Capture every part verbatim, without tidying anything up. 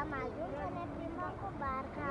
am ajuns să ne plimbăm cu barca.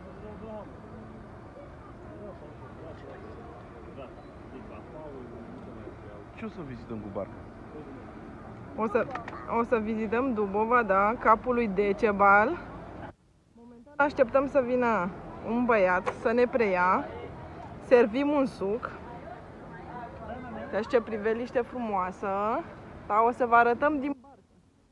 Ce o să vizităm cu barca? O să, o să vizităm Dubova, da, capul lui Decebal. Momentan așteptăm să vină un băiat să ne preia. Servim un suc. Deci ce priveliște frumoasă. Da, o să vă arătăm din barcă.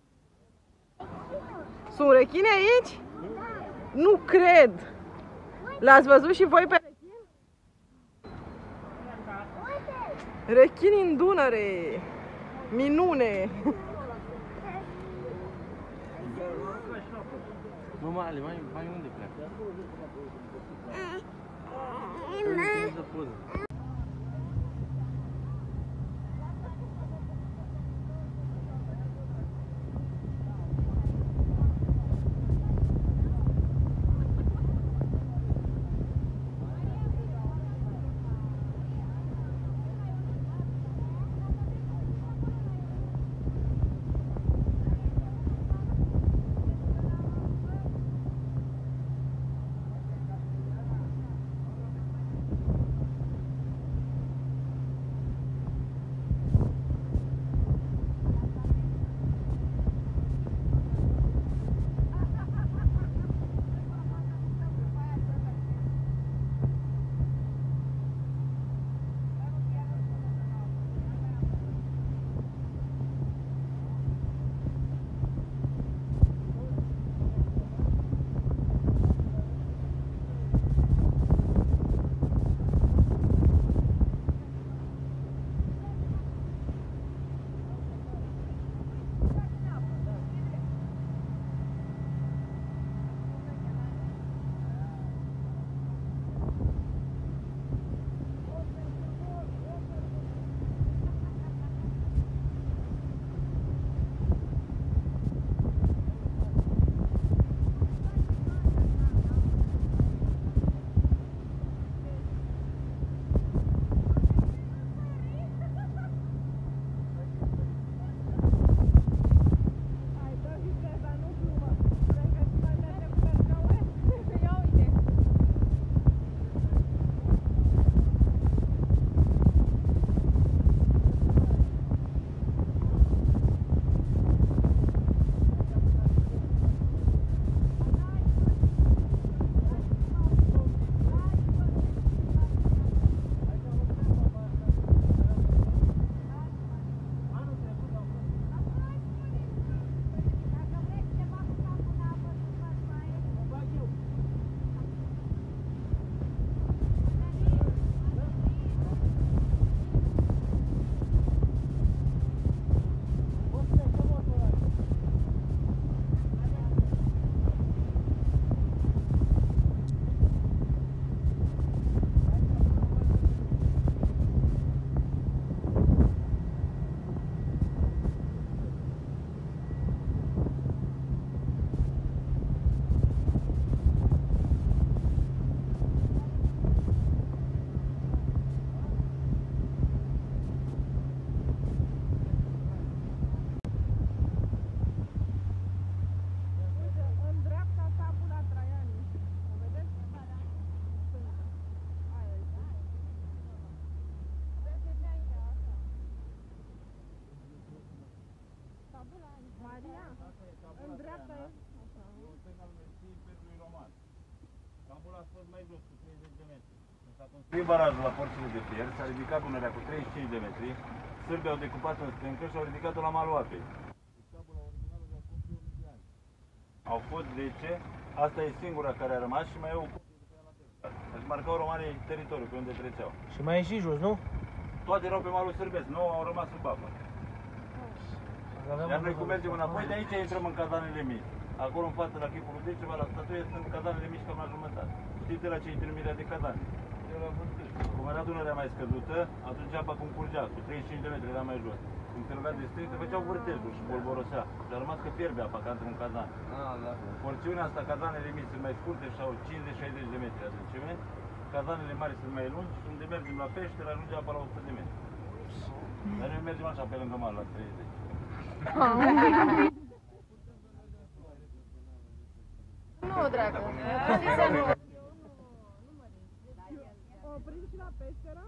Sunt rechine aici? Nu cred! L-ați văzut și voi pe rechin? Rechini în Dunăre! Minune! Mama, Ale, mai, mai unde pleacă? Să poză. Maria? În dreapta e? E un semn al Mersiei Imperiului Roman. Tabula a fost mai jos cu treizeci de metri. Când s-a construit barajul la porțile de fier, s-a ridicat Dunărea cu treizeci și cinci de metri, sârbii au decupat în stâncă și au ridicat-o la malul apei. Tabula originală de acum două mii de ani. Au fost zece, asta e singura care a rămas și mai e o copie de pe ea la dreapta. Deci marcau romanii teritoriul pe unde treceau. Și mai e și jos, nu? Toate erau pe malul sârbesc, nouă au rămas sub apă. Iar noi cum mergem înapoi, de aici intrăm în cazanele mici. Acolo în față, la chipul lui Deceva, la statuie, sunt cazanele mici cam la jumătate. Știți de la ce intermirea de cazane? Cum era Dunărea mai scăzută, atunci apa cum curgea, cu treizeci și cinci de metri era mai jos. Când se rugea de stâng, se făceau vârtejuri și bolborosea. Și a rămas că fierbe apa, ca într-un cazan. Ah, da. Porțiunea asta, cazanele mici sunt mai scurte și au cincizeci șaizeci de metri adâncime. Cazanele mari sunt mai lungi și unde mergem la peșteră ajunge apa la o sută de metri. Dar noi mergem așa pe lângă mal la treizeci. dacă. Oprim și la peșteră?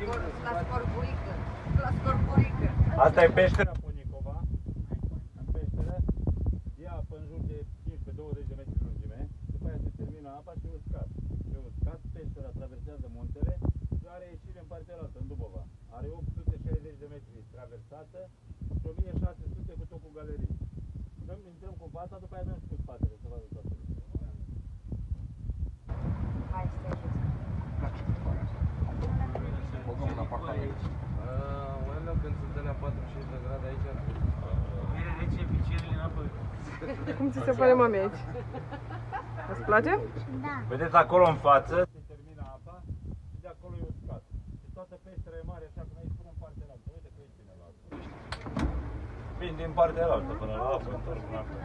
La scorburică. La scorburică. Asta e peștera Ponicova. În peșteră e apă în jur de cincisprezece douăzeci de metri lungime. După aia se termină apa și uscat. Pe uscat, peștera traversează muntele și are ieșire în partea altă, în Dubova. Are opt sute șaizeci de metri traversată și o mie șase sute cu tocul galerii. Dăm, intrăm cu fața, după aia dăm și cu spatele, să vadă toată lumea. Hai, stai jos. Băgăm un apartament. Oamenilor, când sunt alea patruzeci și cinci de grade aici, Mere rece, picioarele în apă. Cum ți se pare, mami, aici? Îți place? Da. Vedeți acolo în față, se termină apa și de acolo e uscat. Și toată peștera e mare, așa cum aici până în partea altă. Uite că e bine la apă. Vin din partea altă până la apă, întorc până acolo.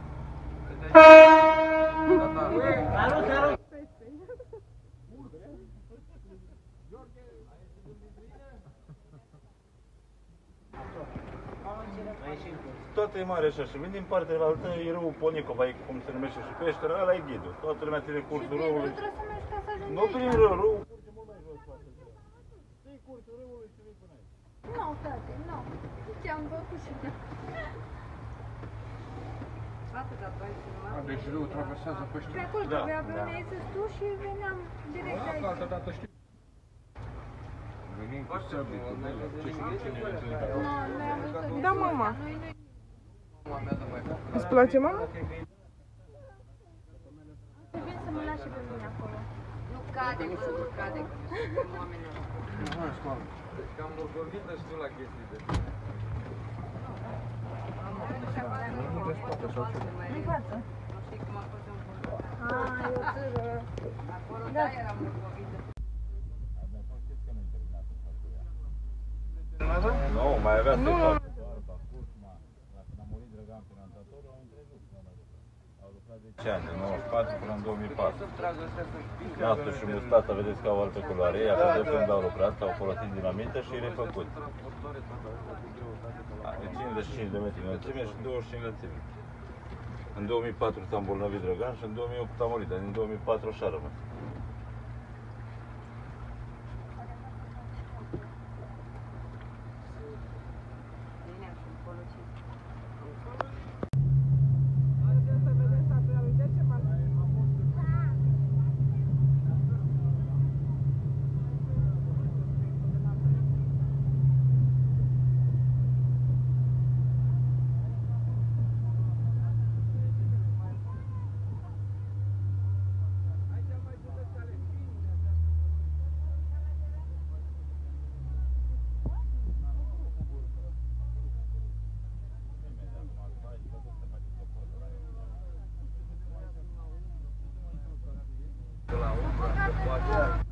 Toată e mare așa și vin din partea altă, e râul Ponicova, e cum se numește și peștera, ăla e ghidul. Toată lumea ține cursul râului. Trebuie să mergi ca să ajungi Nu aici. prin râu, râul curge mult mai jos față de râu. Ții cursul râului și vii până aici. Nu, frate, nu. Ce-am făcut și eu. Frate, dar tu ai filmat? Deci râul traversează Pe peștera. acolo Da, trebuia da. veneai să tu și veneam direct Da, aici. altă dată știu. Venim cu săbii, cu bele, ce știu cine le întâlnim acolo. Nu, noi am văzut. Da, mama. Noi, noi. mama mea de mai fac. Îți place, mama? Trebuie să mă lași pe mine acolo. Nu cade, bă, nu cade, că nu suntem oameni ăștia. Hai, scoală. Deci cam morgovită știu la chestii de... Nu de spate sau ce? Nu față. Nu știi cum a fost în fundul. Ah, e o țără. Acolo, da, era morgovită. Nu, mai avea Nu. setat. Barba, Cusma, la când a murit Drăgan finanțatorul, au întrerupt. Au lucrat zece ani, de nouăzeci și patru până în două mii patru. Să-mi tragă astea să-mi pică. Iată și mustata, vedeți că au altă culoare, iar de când au lucrat, au folosit dinamită și refăcut. Transportoare, toată asta cu greutate, că la- Are cincizeci și cinci de metri înălțime și douăzeci și cinci lățime. În două mii patru s-a îmbolnăvit Drăgan și în două mii opt a murit, dar din două mii patru așa a rămas. Bine, am și folosit. Haideți să vedem statuia lui Decebal. de la umbra, de poate.